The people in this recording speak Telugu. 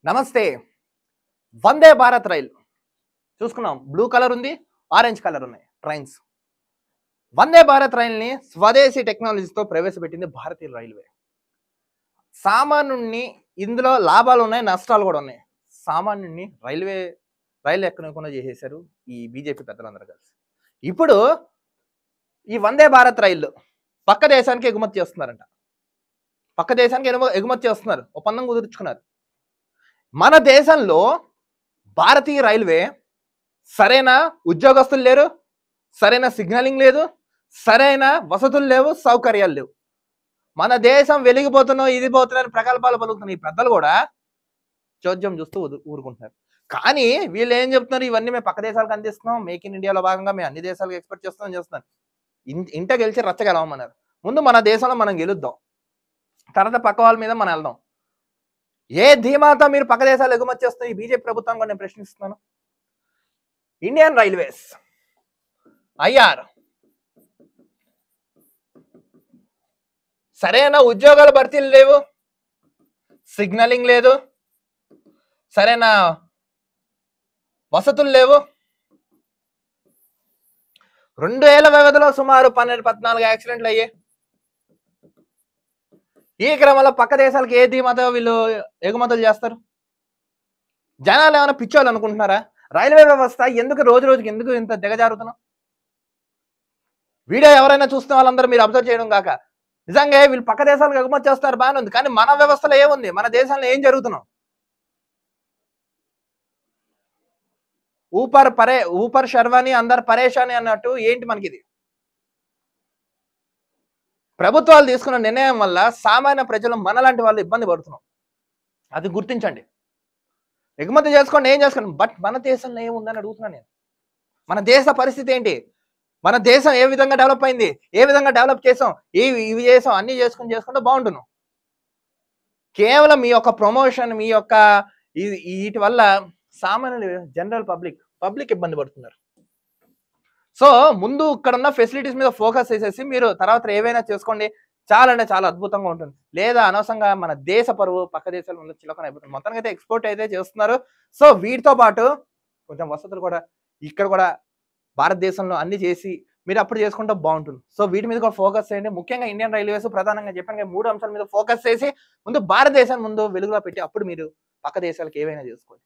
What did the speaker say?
నమస్తే. వందే భారత్ రైల్ చూసుకున్నాం. బ్లూ కలర్ ఉంది, ఆరెంజ్ కలర్ ఉన్నాయి ట్రైన్స్. వందే భారత్ రైల్ని స్వదేశీ టెక్నాలజీతో ప్రవేశపెట్టింది భారతీయ రైల్వే. సామాన్యుణ్ణి ఇందులో లాభాలు ఉన్నాయి, నష్టాలు కూడా ఉన్నాయి. సామాన్యుణ్ణి రైలు ఎక్కకుండా చేసేశారు ఈ బీజేపీ పెద్దలందరూ కలిసి. ఇప్పుడు ఈ వందే భారత్ రైలు పక్క దేశానికి ఎగుమతి చేస్తున్నారంట. పక్క దేశానికి ఎగుమతి చేస్తున్నారు, ఒప్పందం కుదుర్చుకున్నారు. మన దేశంలో భారతీయ రైల్వే సరైన ఉద్యోగస్తులు లేరు, సరైన సిగ్నలింగ్ లేదు, సరైన వసతులు లేవు, సౌకర్యాలు లేవు. మన దేశం వెలిగిపోతున్నాం, ఇది పోతున్నాయని ప్రకల్పాలు పలుకుతున్న ఈ పెద్దలు కూడా చోద్యం చూస్తూ ఊరుకుంటున్నారు. కానీ వీళ్ళు ఏం చెప్తున్నారు, ఇవన్నీ మేము పక్క దేశాలకు అందిస్తున్నాం, మేక్ ఇన్ ఇండియాలో భాగంగా మేము అన్ని దేశాలకు ఎక్స్పెక్ట్ చేస్తున్నారు. ఇంట గెలిచి రచ్చ గెలవమన్నారు. ముందు మన దేశంలో మనం గెలుద్దాం, తర్వాత పక్క వాళ్ళ మీద మనం వెళ్దాం. ఏ ధీమాతో మీరు పక్క దేశాలు ఎగుమతి చేస్తున్న ఈ బీజేపీ ప్రభుత్వం నేను ప్రశ్నిస్తున్నాను. ఇండియన్ రైల్వేస్ ఐఆర్ సరైన ఉద్యోగాల భర్తీలు లేవు, సిగ్నలింగ్ లేదు, సరైన వసతులు లేవు. 2 ఏళ్ల వ్యవధిలో సుమారు 12-14 యాక్సిడెంట్లు అయ్యాయి. ఈ క్రమంలో పక్క దేశాలకు ఏ ధీమాతో వీళ్ళు ఎగుమతులు చేస్తారు? జనాలు ఏమైనా పిచ్చోళ్ళు అనుకుంటున్నారా? రైల్వే వ్యవస్థ ఎందుకు రోజు రోజుకి ఎందుకు ఇంత దిగజారుతున్నాం? వీడియో ఎవరైనా చూస్తున్న వాళ్ళందరూ మీరు అబ్జర్వ్ చేయడం కాక, నిజంగా వీళ్ళు పక్క దేశాలకు ఎగుమతి చేస్తారు, బాగానే ఉంది. కానీ మన వ్యవస్థలో ఏముంది, మన దేశంలో ఏం జరుగుతున్నాం? ఊపర్ శర్వాని అందరు పరేషాని అన్నట్టు ఏంటి మనకి ఇది? ప్రభుత్వాలు తీసుకున్న నిర్ణయం వల్ల సామాన్య ప్రజలు మనలాంటి వాళ్ళు ఇబ్బంది పడుతున్నాం. అది గుర్తించండి. ఎగుమతి చేసుకోండి, ఏం చేసుకోండి, బట్ మన దేశంలో ఏముందని అడుగుతున్నాను నేను. మన దేశ పరిస్థితి ఏంటి? మన దేశం ఏ విధంగా డెవలప్ అయింది, ఏ విధంగా డెవలప్ చేసాం, ఇవి చేసాం, అన్ని చేసుకుంటే బాగుంటున్నాం. కేవలం మీ యొక్క ప్రమోషన్, మీ యొక్క వీటి వల్ల సామాన్యులు జనరల్ పబ్లిక్ ఇబ్బంది పడుతున్నారు. సో ముందు ఇక్కడ ఉన్న ఫెసిలిటీస్ మీద ఫోకస్ చేసేసి మీరు తర్వాత ఏవైనా చేసుకోండి, చాలా అంటే చాలా అద్భుతంగా ఉంటుంది. లేదా అనవసరంగా మన దేశ పరువు పక్క దేశాల ముందు చిలకన అయిపోతుంది. మొత్తానికి అయితే ఎక్స్పోర్ట్ అయితే చేస్తున్నారు. సో వీటితో పాటు కొంచెం వసతులు కూడా ఇక్కడ కూడా భారతదేశంలో అన్ని చేసి మీరు అప్పుడు చేసుకుంటే బాగుంటుంది. సో వీటి మీద కూడా ఫోకస్ చేయండి. ముఖ్యంగా ఇండియన్ రైల్వేస్ ప్రధానంగా చెప్పాను 3 అంశాల మీద ఫోకస్ చేసి ముందు భారతదేశాన్ని ముందు వెలుగులో పెట్టి అప్పుడు మీరు పక్క దేశాలకు ఏవైనా చేసుకోండి.